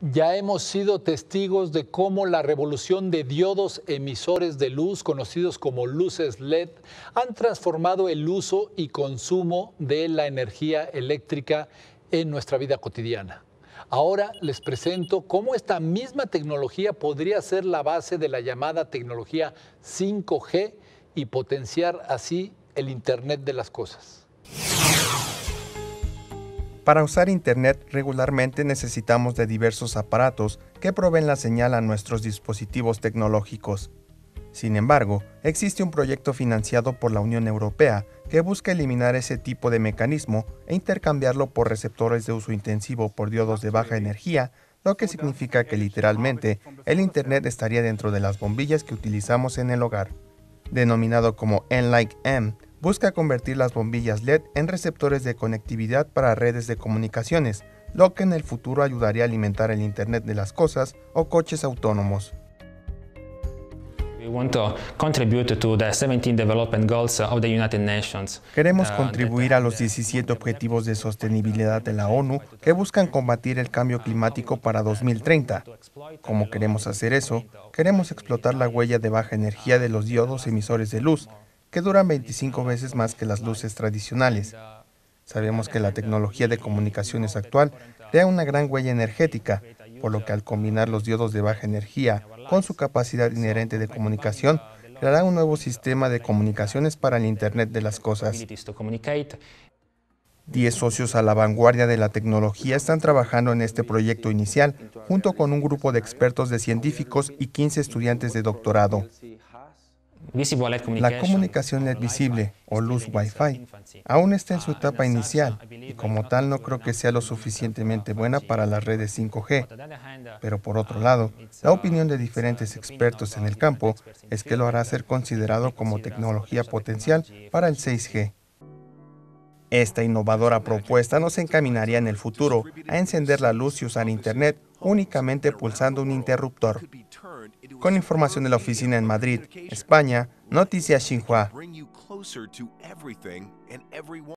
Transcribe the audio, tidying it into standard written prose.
Ya hemos sido testigos de cómo la revolución de diodos emisores de luz, conocidos como luces LED, han transformado el uso y consumo de la energía eléctrica en nuestra vida cotidiana. Ahora les presento cómo esta misma tecnología podría ser la base de la llamada tecnología 5G y potenciar así el Internet de las cosas. Para usar Internet regularmente necesitamos de diversos aparatos que proveen la señal a nuestros dispositivos tecnológicos. Sin embargo, existe un proyecto financiado por la Unión Europea que busca eliminar ese tipo de mecanismo e intercambiarlo por receptores de uso intensivo por diodos de baja energía, lo que significa que literalmente el Internet estaría dentro de las bombillas que utilizamos en el hogar. Denominado como Enlight-M, busca convertir las bombillas LED en receptores de conectividad para redes de comunicaciones, lo que en el futuro ayudaría a alimentar el Internet de las cosas o coches autónomos. Queremos contribuir a los 17 Objetivos de Sostenibilidad de la ONU que buscan combatir el cambio climático para 2030. ¿Cómo queremos hacer eso? Queremos explotar la huella de baja energía de los diodos emisores de luz, que duran 25 veces más que las luces tradicionales. Sabemos que la tecnología de comunicaciones actual crea una gran huella energética, por lo que al combinar los diodos de baja energía con su capacidad inherente de comunicación, creará un nuevo sistema de comunicaciones para el Internet de las cosas. 10 socios a la vanguardia de la tecnología están trabajando en este proyecto inicial, junto con un grupo de expertos de científicos y 15 estudiantes de doctorado. La comunicación LED visible, o luz Wi-Fi, aún está en su etapa inicial y como tal no creo que sea lo suficientemente buena para las redes 5G. Pero por otro lado, la opinión de diferentes expertos en el campo es que lo hará ser considerado como tecnología potencial para el 6G. Esta innovadora propuesta nos encaminaría en el futuro a encender la luz y usar Internet únicamente pulsando un interruptor. Con información de la oficina en Madrid, España, Noticias Xinhua.